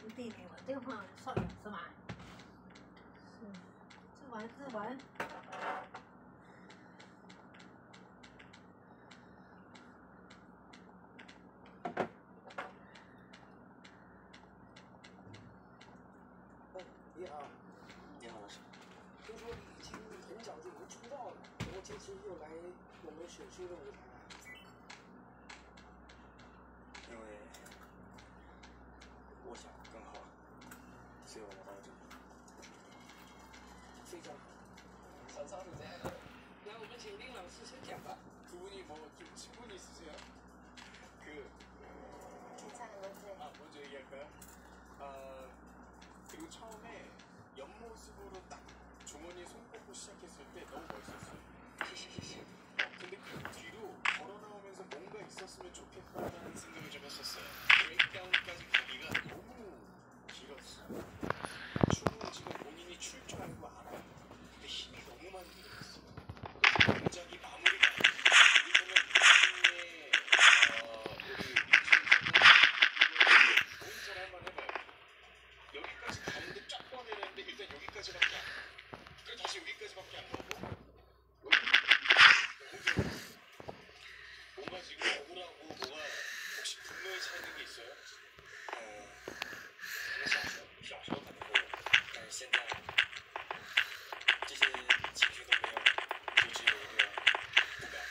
弟弟，我这个朋友少点吃完，吃完。 你好，你好老师。听说你已经很早就能出道了，怎么这次又来我们选秀的舞台了？ 因为我想更好，所以我来到了这里。 非常好，上场就这样了。那我们请林老师先讲吧。본인이 뭐 좀 질문 있으세요? 괜찮은 거지? 먼저 얘기할까요? 그리고 처음에 옆모습으로 딱 종원이 손 뻗고 시작했을 때 너무 멋있었어요. 근데 그 뒤로 걸어 나오면서 뭔가 있었으면 좋겠다라는 생각을 좀 했었어요. 브레이크다운까지 가기가 너무 길었어요. 춤은 지금 본인이 출 줄 알고 알아요. 근데 힘이 너무 많이 들어갔어요. 그래서 굉장히 마무리가 안 돼요. 우리 보면 나중에 우리 너무 잘할만 해봐요. 여기까지 가는데 쫙 뻗어내는데 일단 여기까지밖에 안 가요. 그리고 다시 여기까지밖에 안 가고 너무 좋아요. 뭔가 지금 억울하고 뭐가 혹시 분노에 차 있는 게 있어요? 小时候可能会有，但是现在这些情绪都没有，就只有一个不甘。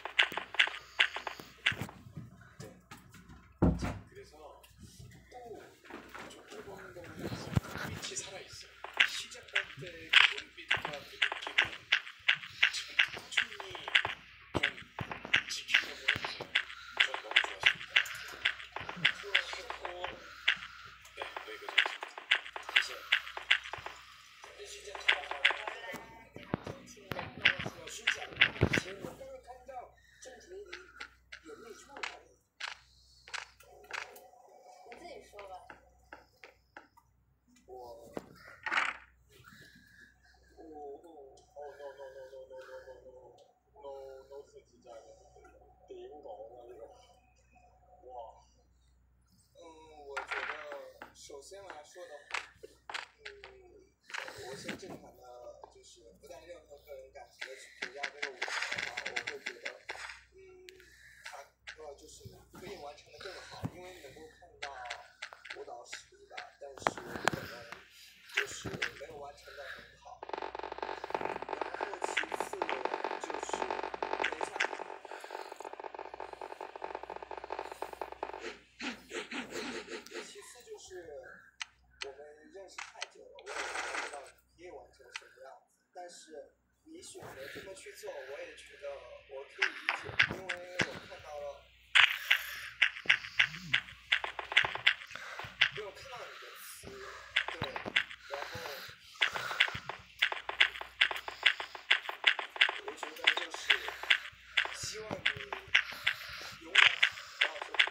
자, 그래서 또 조금 더 빛이 살아있어요. 시작할 때 그 눈빛과 그 느낌은 참 꾸준히 좀 지키려고 했어요. 전 너무 좋았습니다. 수고하셨고, 네, 여기까지 하겠습니다. 谢谢。 这是在老师讲以前我刚刚看到郑婷宜眼泪出来了。 你自己说吧。 我 no 是진짜點講啊呢個？哇，我覺得首先來說的話，我先正常的，就是不帶任何個人感情的去評價這個舞台的話，我會覺得，它就是可以完成的更好，因為能夠看到舞蹈實力吧，但是可能就是沒有完成的很好。然後其次就是等一下，其次就是我们認識太久了，我也不知道你可以完成什麼樣子，但是你選擇這麼去做，我也覺得我可以理解，因為我看到了，因為我看到你的詞，對，然後我覺得就是希望你永遠到這裡。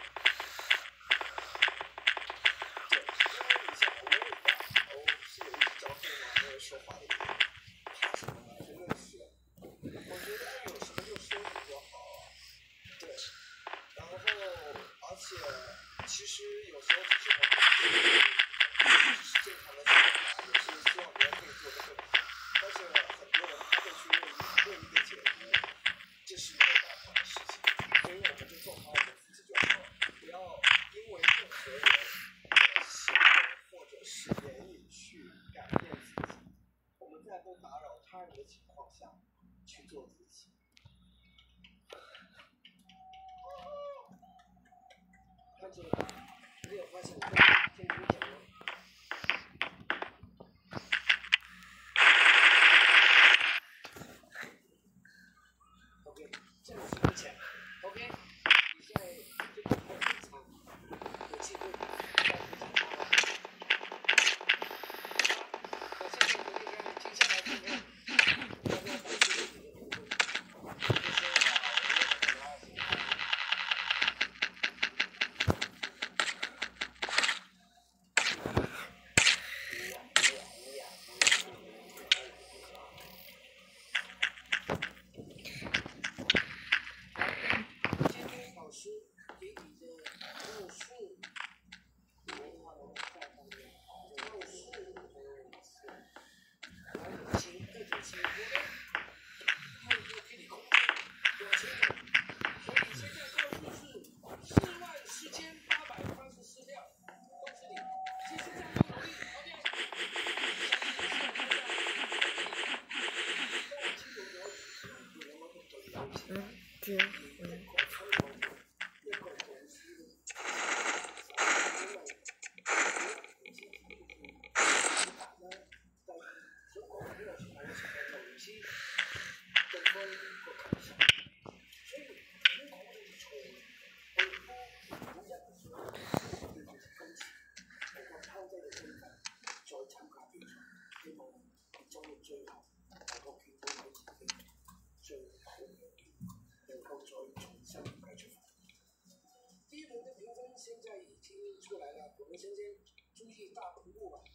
對，因為你像我也是有一隻招黑嘛，沒有說話的人，怕什麼呢？真的是，我覺得有什麼就說什麼就好了。對，然後而且其實有時候其實我們只是正常的做法，也是希望別人可以做得更好。但是很多人他會去為一個解讀，這是沒有辦法的事情，所以我們就做好我們自己就好了，不要因為任何人的行為或者是言語去改變自己。我們在不打擾他人的情況下去做自己。看這個吧，你有發現我跟你講了。OK， 這個是目前。OK， 你現在這個還有檢查，有氣對，要不檢查了。我現在決定讓你靜下來準備，要不要保持你的動作？這些話我也很拉心。 卫生间注意大同步吧。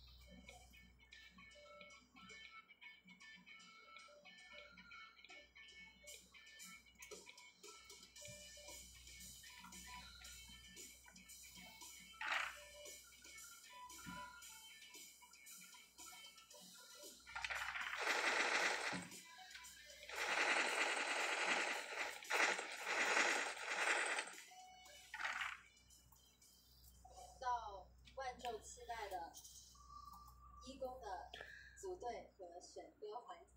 到万众期待的一公的组队和选歌环节。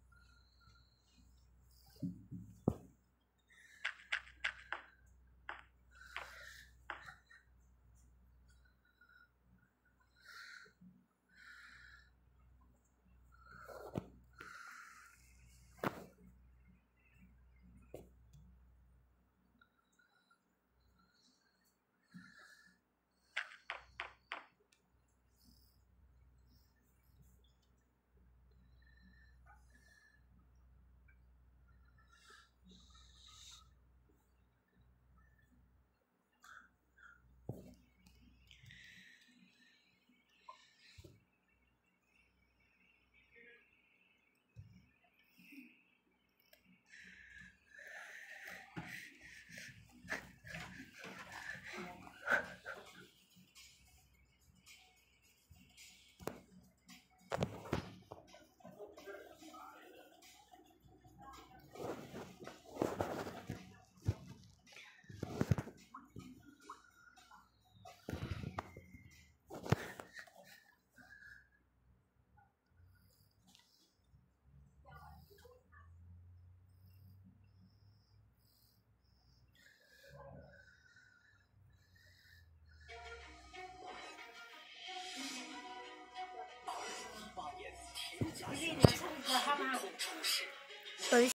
你这一年出去他妈。